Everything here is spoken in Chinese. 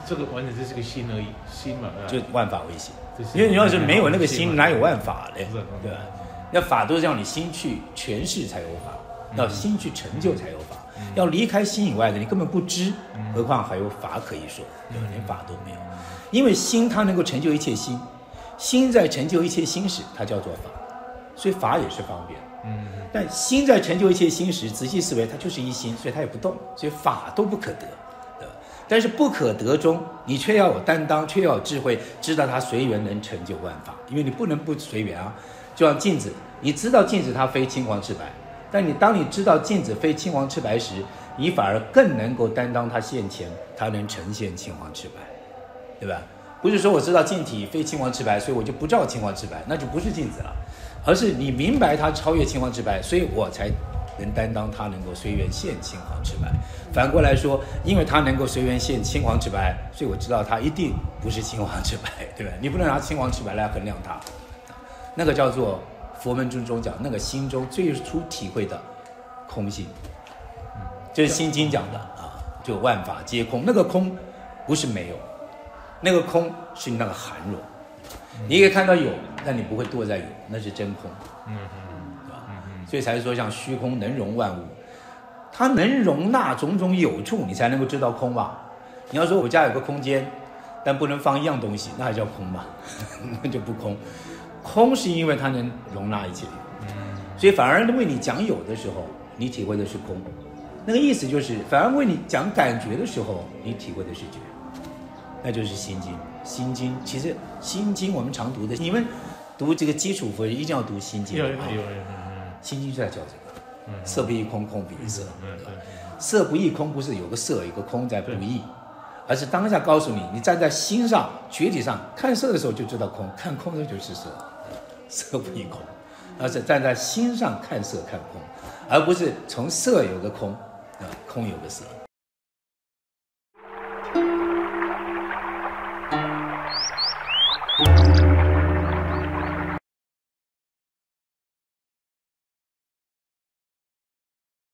这个完全就是个心而已，心嘛， 就万法唯心。因为你要是没有那个心，哪有万法嘞？对吧？那法都是要你心去诠释才有法，要心去成就才有法。要离开心以外的，你根本不知，何况还有法可以说，对吧？连法都没有。因为心它能够成就一切心，心在成就一切心时，它叫做法，所以法也是方便。但心在成就一切心时，仔细思维，它就是一心，所以它也不动，所以法都不可得。但是不可得中，你却要有担当，却要有智慧，知道它随缘能成就万法。因为你不能不随缘啊。就像镜子，你知道镜子它非青黄赤白，但当你知道镜子非青黄赤白时，你反而更能够担当它现前，它能呈现青黄赤白，对吧？不是说我知道镜体非青黄赤白，所以我就不照青黄赤白，那就不是镜子了，而是你明白它超越青黄赤白，所以我才能担当它能够随缘现青黄赤白。反过来说，因为它能够随缘现青黄赤白，所以我知道它一定不是青黄赤白，对吧？你不能拿青黄赤白来衡量它，那个叫做佛门中讲那个心中最初体会的空性，这是心经讲的啊，就万法皆空。那个空不是没有，那个空是那个含容。你可以看到有，但你不会堕在有，那是真空。所以才说像虚空能容万物，它能容纳种种有处，你才能够知道空吧。你要说我家有个空间，但不能放一样东西，那还叫空吗？那就不空。空是因为它能容纳一切有，所以反而为你讲有的时候，你体会的是空。那个意思就是，反而为你讲感觉的时候，你体会的是觉，那就是心经。心经其实心经我们常读的，你们读这个基础佛一定要读心经。有。心经就在教这个，色不异空，空不异色。色不异空不是有个色有个空在不异，而是当下告诉你，你站在心上觉体上看色的时候就知道空，看空的时候就是色，色不异空，而是站在心上看色看空，而不是从色有个空，空有个色。